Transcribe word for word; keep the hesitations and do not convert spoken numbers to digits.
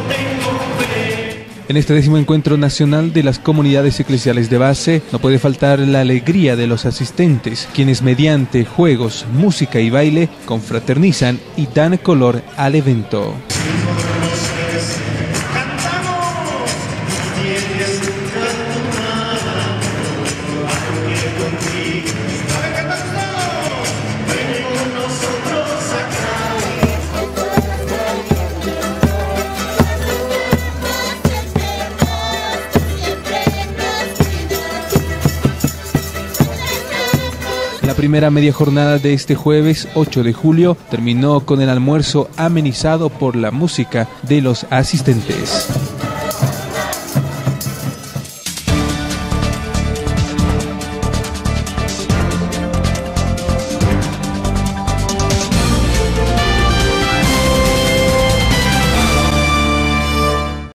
En este décimo encuentro nacional de las comunidades eclesiales de base no puede faltar la alegría de los asistentes, quienes mediante juegos, música y baile confraternizan y dan color al evento. La primera media jornada de este jueves ocho de julio terminó con el almuerzo amenizado por la música de los asistentes.